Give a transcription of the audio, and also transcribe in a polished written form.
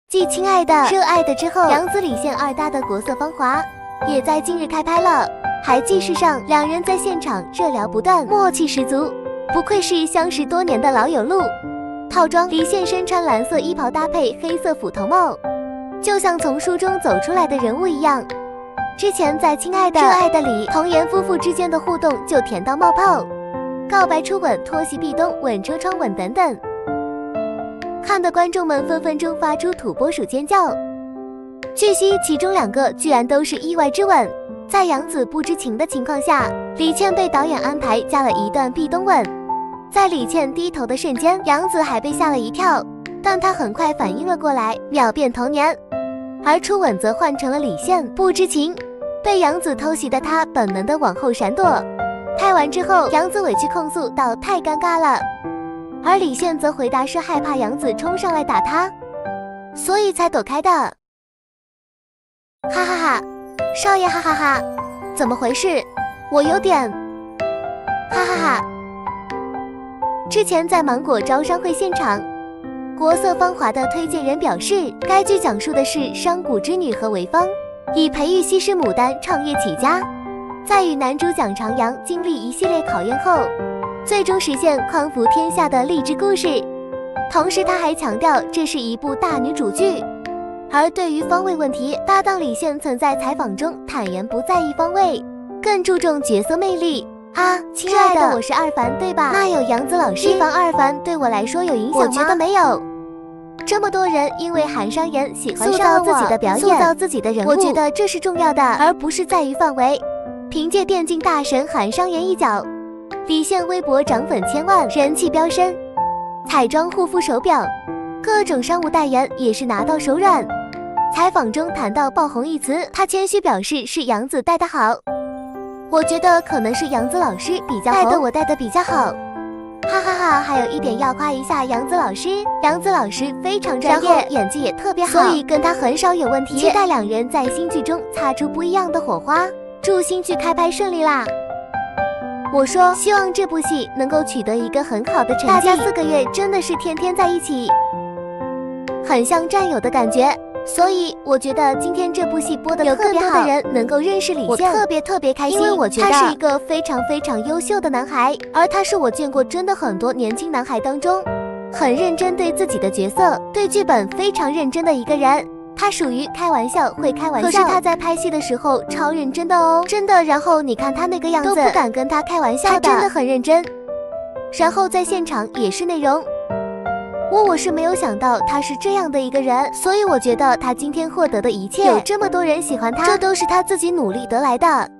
继《亲爱的》《热爱的》之后，杨紫李现二搭的《国色芳华》也在近日开拍了。还记事上，两人在现场热聊不断，默契十足，不愧是相识多年的老友路。套装，李现身穿蓝色衣袍搭配黑色斧头帽，就像从书中走出来的人物一样。之前在《亲爱的》《热爱的》里，童颜夫妇之间的互动就甜到冒泡，告白、初吻、拖袭壁咚、吻车窗吻等等。看的观众们分分钟发出土拨鼠尖叫。据悉，其中2个居然都是意外之吻。在杨紫不知情的情况下，李倩被导演安排加了一段壁咚吻。在李倩低头的瞬间，杨紫还被吓了一跳，但她很快反应了过来，秒变童年。而初吻则换成了李现不知情，被杨紫偷袭的她本能的往后闪躲。拍完之后，杨紫委屈控诉道太尴尬了。而李现则回答是害怕杨紫冲上来打他，所以才躲开的。哈哈哈，少爷哈哈哈，怎么回事？我有点……哈哈哈。之前在芒果招商会现场，国色芳华的推荐人表示，该剧讲述的是商贾之女何维芳以培育西施牡丹创业起家，在与男主蒋长阳经历一系列考验后，最终实现匡扶天下的励志故事。同时他还强调这是一部大女主剧。而对于方位问题，搭档李现曾在采访中坦言不在意方位，更注重角色魅力。啊，亲爱的，我是二凡对吧？那有杨紫老师，一凡二凡对我来说有影响吗？我觉得没有。这么多人因为韩商言喜欢上自己的表演，塑造自己的人物，我觉得这是重要的，而不是在于范围。凭借电竞大神韩商言一角，李现微博涨粉1000万，人气飙升。彩妆、护肤、手表，各种商务代言也是拿到手软。采访中谈到爆红一词，他谦虚表示是杨紫带的好。我觉得可能是杨紫老师比较红，带的我带的比较好。哈哈哈！还有一点要夸一下杨紫老师，杨紫老师非常专业，演技也特别好，所以跟他很少有问题。期待两人在新剧中擦出不一样的火花，祝新剧开拍顺利啦！我说，希望这部戏能够取得一个很好的成绩。大家4个月真的是天天在一起，很像战友的感觉。所以我觉得今天这部戏播的有更多的人能够认识李现，我特别开心，因为我觉得他是一个非常优秀的男孩，而他是我见过真的很多年轻男孩当中很认真对自己的角色、对剧本非常认真的一个人。他属于开玩笑会开玩笑，可是他在拍戏的时候超认真的哦，真的。然后你看他那个样子，都不敢跟他开玩笑的，他真的很认真。然后在现场也是内容。我是没有想到他是这样的一个人，所以我觉得他今天获得的一切，有这么多人喜欢他，这都是他自己努力得来的。